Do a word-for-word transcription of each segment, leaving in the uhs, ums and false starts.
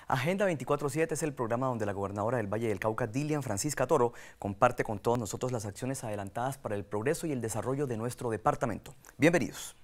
Agenda veinticuatro siete es el programa donde la gobernadora del Valle del Cauca, Dilian Francisca Toro, comparte con todos nosotros las acciones adelantadas para el progreso y el desarrollo de nuestro departamento. Bienvenidos.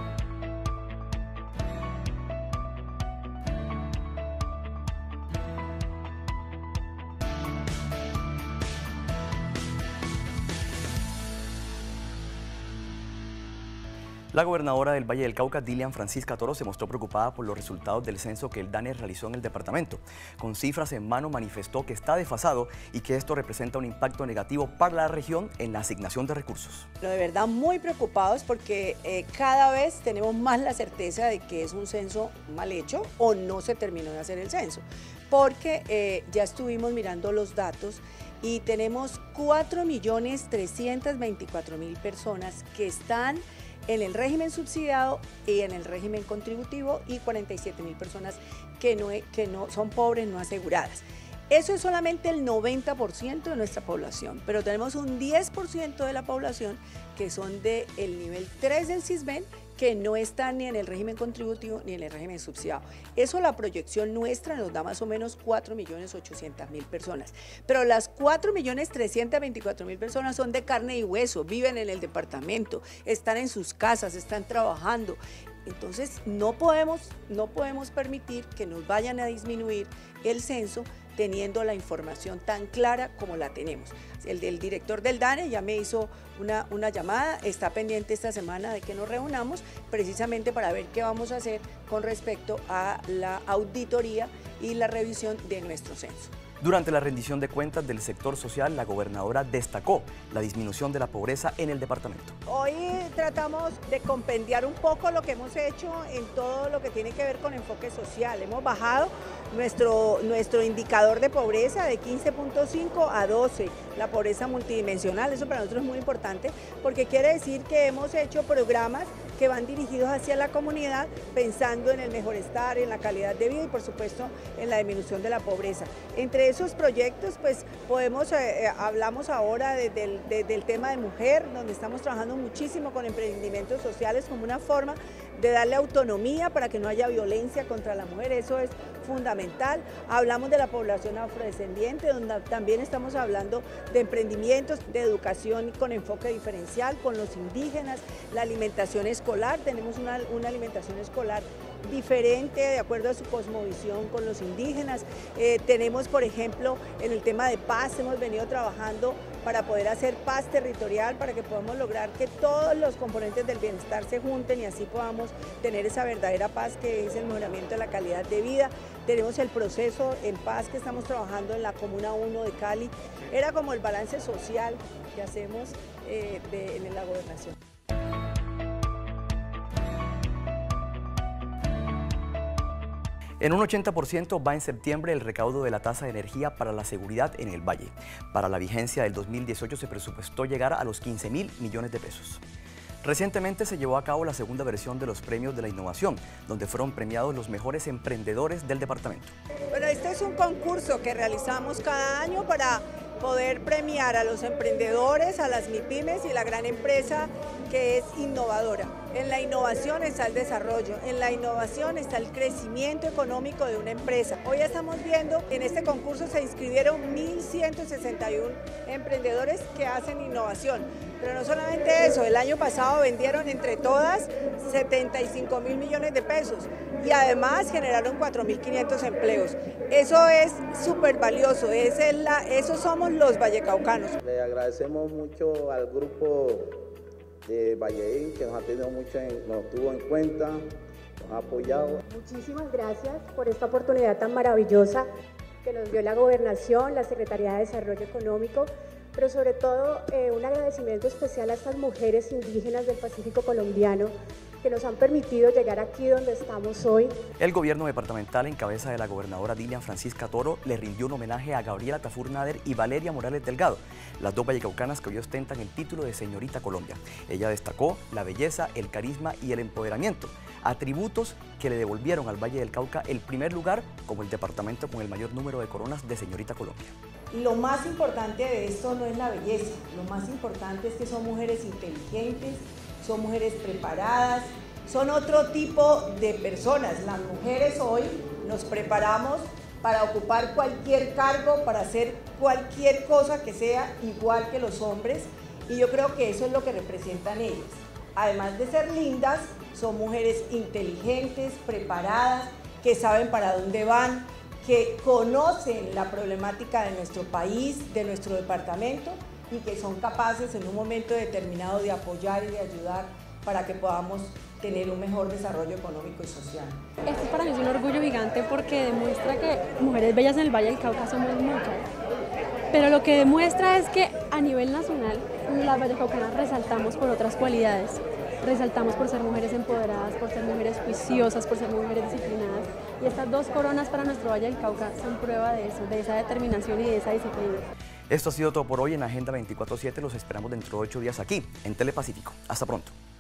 La gobernadora del Valle del Cauca, Dilian Francisca Toro, se mostró preocupada por los resultados del censo que el DANE realizó en el departamento. Con cifras en mano manifestó que está desfasado y que esto representa un impacto negativo para la región en la asignación de recursos. De verdad muy preocupados porque eh, cada vez tenemos más la certeza de que es un censo mal hecho o no se terminó de hacer el censo. Porque eh, ya estuvimos mirando los datos y tenemos cuatro millones trescientos veinticuatro mil personas que están en el régimen subsidiado y en el régimen contributivo y cuarenta y siete mil personas que no, que no son pobres no aseguradas. Eso es solamente el noventa por ciento de nuestra población, pero tenemos un diez por ciento de la población que son del nivel tres del Sisbén, que no están ni en el régimen contributivo ni en el régimen subsidiado. Eso, la proyección nuestra nos da más o menos cuatro millones ochocientas mil personas. Pero las cuatro millones trescientos veinticuatro mil personas son de carne y hueso, viven en el departamento, están en sus casas, están trabajando. Entonces no podemos, no podemos permitir que nos vayan a disminuir el censo teniendo la información tan clara como la tenemos. El del director del DANE ya me hizo una, una llamada, está pendiente esta semana de que nos reunamos precisamente para ver qué vamos a hacer con respecto a la auditoría y la revisión de nuestro censo. Durante la rendición de cuentas del sector social, la gobernadora destacó la disminución de la pobreza en el departamento. Hoy tratamos de compendiar un poco lo que hemos hecho en todo lo que tiene que ver con enfoque social. Hemos bajado nuestro, nuestro indicador de pobreza de quince punto cinco a doce, la pobreza multidimensional. Eso para nosotros es muy importante porque quiere decir que hemos hecho programas que van dirigidos hacia la comunidad pensando en el mejor estar, en la calidad de vida y por supuesto en la disminución de la pobreza. Entre esos proyectos pues podemos, eh, hablamos ahora de, de, de, del tema de mujer, donde estamos trabajando muchísimo con emprendimientos sociales como una forma de darle autonomía para que no haya violencia contra la mujer, eso es fundamental. Hablamos de la población afrodescendiente, donde también estamos hablando de emprendimientos, de educación con enfoque diferencial, con los indígenas, la alimentación escolar, tenemos una, una alimentación escolar diferente de acuerdo a su cosmovisión con los indígenas. Eh, tenemos, por ejemplo, en el tema de paz, hemos venido trabajando para poder hacer paz territorial, para que podamos lograr que todos los componentes del bienestar se junten y así podamos tener esa verdadera paz que es el mejoramiento de la calidad de vida. Tenemos el proceso en paz que estamos trabajando en la Comuna uno de Cali. Era como el balance social que hacemos eh, de, en la gobernación. En un ochenta por ciento va en septiembre el recaudo de la tasa de energía para la seguridad en el Valle. Para la vigencia del dos mil dieciocho se presupuestó llegar a los quince mil millones de pesos. Recientemente se llevó a cabo la segunda versión de los premios de la innovación, donde fueron premiados los mejores emprendedores del departamento. Bueno, este es un concurso que realizamos cada año para poder premiar a los emprendedores, a las MIPYMES y la gran empresa que es innovadora. En la innovación está el desarrollo, en la innovación está el crecimiento económico de una empresa. Hoy estamos viendo que en este concurso se inscribieron mil ciento sesenta y uno emprendedores que hacen innovación. Pero no solamente eso, el año pasado vendieron entre todas setenta y cinco mil millones de pesos y además generaron cuatro mil quinientos empleos. Eso es súper valioso, es la, esos somos los vallecaucanos. Le agradecemos mucho al grupo de Valleín que nos ha tenido mucho, en, nos tuvo en cuenta, nos ha apoyado. Muchísimas gracias por esta oportunidad tan maravillosa que nos dio la Gobernación, la Secretaría de Desarrollo Económico, pero sobre todo eh, un agradecimiento especial a estas mujeres indígenas del Pacífico colombiano que nos han permitido llegar aquí donde estamos hoy. El gobierno departamental, en cabeza de la gobernadora Dilian Francisca Toro, le rindió un homenaje a Gabriela Tafur Nader y Valeria Morales Delgado, las dos vallecaucanas que hoy ostentan el título de Señorita Colombia. Ella destacó la belleza, el carisma y el empoderamiento, atributos que le devolvieron al Valle del Cauca el primer lugar como el departamento con el mayor número de coronas de Señorita Colombia. Lo más importante de esto no es la belleza, lo más importante es que son mujeres inteligentes, son mujeres preparadas, son otro tipo de personas. Las mujeres hoy nos preparamos para ocupar cualquier cargo, para hacer cualquier cosa que sea igual que los hombres, y yo creo que eso es lo que representan ellas. Además de ser lindas, son mujeres inteligentes, preparadas, que saben para dónde van, que conocen la problemática de nuestro país, de nuestro departamento, y que son capaces en un momento determinado de apoyar y de ayudar para que podamos tener un mejor desarrollo económico y social. Esto para mí es un orgullo gigante porque demuestra que mujeres bellas en el Valle del Cauca somos muchas, pero lo que demuestra es que a nivel nacional las vallecaucanas resaltamos por otras cualidades, resaltamos por ser mujeres empoderadas, por ser mujeres juiciosas, por ser mujeres disciplinadas, y estas dos coronas para nuestro Valle del Cauca son prueba de eso, de esa determinación y de esa disciplina. Esto ha sido todo por hoy en Agenda veinticuatro siete, los esperamos dentro de ocho días aquí, en Telepacífico. Hasta pronto.